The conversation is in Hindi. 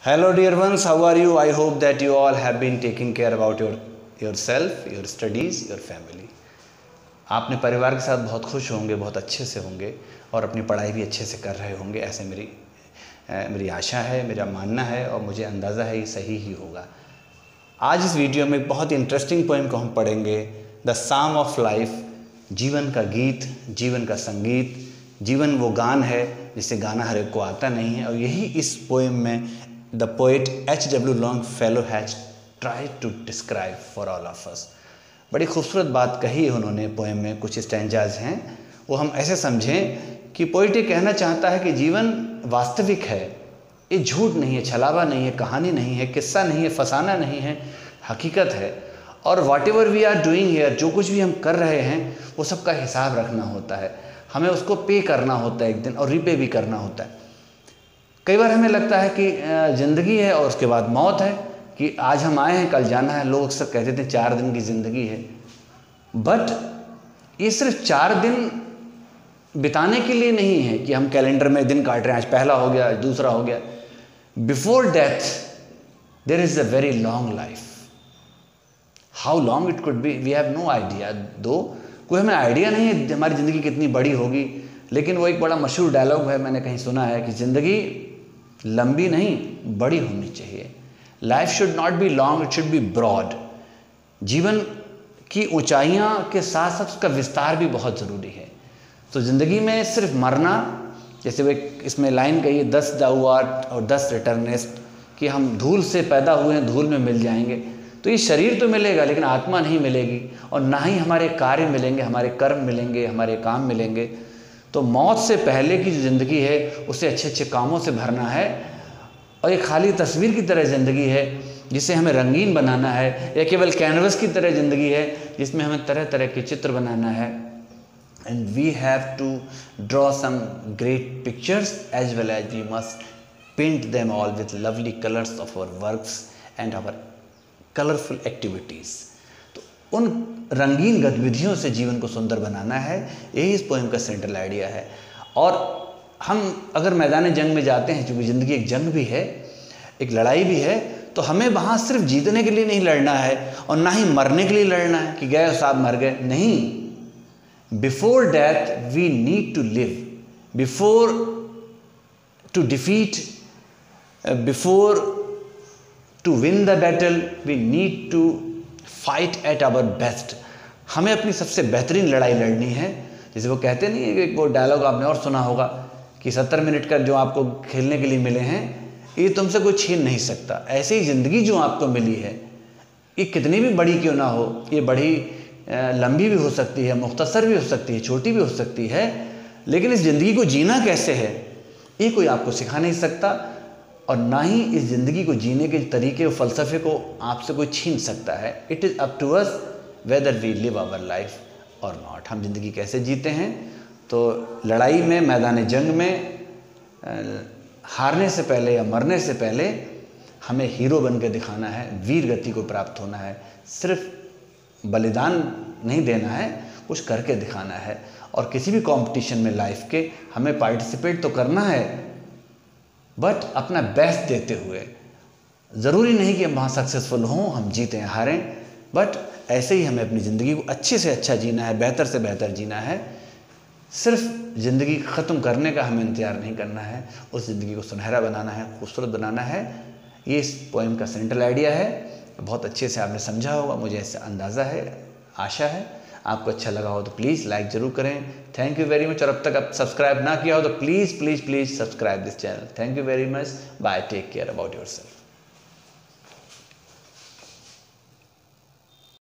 Hello dear ones, how are you? I hope that you all have been taking care about yourself, your studies, your family. आपने परिवार के साथ बहुत खुश होंगे, बहुत अच्छे से होंगे और अपनी पढ़ाई भी अच्छे से कर रहे होंगे, ऐसे मेरी आशा है, मेरा मानना है और मुझे अंदाज़ा है ये सही ही होगा। आज इस वीडियो में एक बहुत ही इंटरेस्टिंग पोएम को हम पढ़ेंगे, द साम ऑफ लाइफ, जीवन का गीत, जीवन का संगीत। जीवन वो गान है जिसे गाना हर एक को आता नहीं है और यही इस पोएम में the poet H.W. Longfellow has tried to describe for all of us. बड़ी खूबसूरत बात कही है उन्होंने पोएम में, कुछ स्टैंजाज हैं वो हम ऐसे समझें कि पोएट ये कहना चाहता है कि जीवन वास्तविक है, ये झूठ नहीं है, छलावा नहीं है, कहानी नहीं है, किस्सा नहीं है, फसाना नहीं है, हकीकत है। और whatever we are doing here, जो कुछ भी हम कर रहे हैं वो सबका हिसाब रखना होता है, हमें उसको पे करना होता है एक दिन और रीपे भी करना होता है। कई बार हमें लगता है कि ज़िंदगी है और उसके बाद मौत है, कि आज हम आए हैं कल जाना है। लोग अक्सर कहते थे 4 दिन की ज़िंदगी है, बट ये सिर्फ 4 दिन बिताने के लिए नहीं है कि हम कैलेंडर में दिन काट रहे हैं, आज पहला हो गया, आज दूसरा हो गया। Before death there is a very long life. How long it could be we have no idea, दो कोई हमें आइडिया नहीं है हमारी ज़िंदगी कितनी बड़ी होगी। लेकिन वो एक बड़ा मशहूर डायलॉग है, मैंने कहीं सुना है कि ज़िंदगी लंबी नहीं बड़ी होनी चाहिए। Life should not be long, it should be broad. जीवन की ऊंचाइयां के साथ साथ उसका विस्तार भी बहुत ज़रूरी है। तो ज़िंदगी में सिर्फ मरना, जैसे वो इसमें लाइन कही है 10 thou art और 10 रिटर्नेस्ट, कि हम धूल से पैदा हुए हैं, धूल में मिल जाएंगे। तो ये शरीर तो मिलेगा लेकिन आत्मा नहीं मिलेगी और ना ही हमारे कार्य मिलेंगे, हमारे कर्म मिलेंगे, हमारे काम मिलेंगे। तो मौत से पहले की जो ज़िंदगी है उसे अच्छे अच्छे कामों से भरना है और एक खाली तस्वीर की तरह ज़िंदगी है जिसे हमें रंगीन बनाना है, या केवल कैनवस की तरह ज़िंदगी है जिसमें हमें तरह तरह के चित्र बनाना है। And we have to draw some great pictures as well as we must paint them all with lovely colours of our works and our colourful activities. तो उन रंगीन गतिविधियों से जीवन को सुंदर बनाना है, यही इस पोएम का सेंट्रल आइडिया है। और हम अगर मैदान जंग में जाते हैं, चूँकि ज़िंदगी एक जंग भी है, एक लड़ाई भी है, तो हमें वहाँ सिर्फ जीतने के लिए नहीं लड़ना है और ना ही मरने के लिए लड़ना है कि गए साहब मर गए, नहीं। Before death we need to live, before to defeat, before to win the battle we need to fight at our best. हमें अपनी सबसे बेहतरीन लड़ाई लड़नी है। जैसे वो कहते नहीं है कि वो डायलॉग आपने और सुना होगा कि 70 मिनट का जो आपको खेलने के लिए मिले हैं ये तुमसे कोई छीन नहीं सकता। ऐसे ही ज़िंदगी जो आपको मिली है ये कितनी भी बड़ी क्यों ना हो, ये बड़ी लंबी भी हो सकती है, मुख्तसर भी हो सकती है, छोटी भी हो सकती है, लेकिन इस ज़िंदगी को जीना कैसे है ये कोई आपको सिखा नहीं सकता और ना ही इस ज़िंदगी को जीने के तरीके और फ़लसफ़े को आपसे कोई छीन सकता है। It is up to us whether we live our life और नॉट। हम ज़िंदगी कैसे जीते हैं। तो लड़ाई में, मैदान जंग में हारने से पहले या मरने से पहले हमें हीरो बन के दिखाना है, वीर गति को प्राप्त होना है। सिर्फ बलिदान नहीं देना है, कुछ करके दिखाना है। और किसी भी कंपटीशन में लाइफ के हमें पार्टिसिपेट तो करना है, बट अपना बेस्ट देते हुए। ज़रूरी नहीं कि हम वहाँ सक्सेसफुल हों, हम जीतें हारें, बट ऐसे ही हमें अपनी ज़िंदगी को अच्छे से अच्छा जीना है, बेहतर से बेहतर जीना है। सिर्फ ज़िंदगी ख़त्म करने का हमें इंतज़ार नहीं करना है, उस ज़िंदगी को सुनहरा बनाना है, खूबसूरत बनाना है। ये इस पोएम का सेंट्रल आइडिया है। बहुत अच्छे से आपने समझा होगा, मुझे ऐसे अंदाज़ा है, आशा है। आपको अच्छा लगा हो तो प्लीज़ लाइक ज़रूर करें। Thank you very much. और अब तक आप सब्सक्राइब ना किया हो तो please please please subscribe this channel. Thank you very much. Bye, take care about yourself.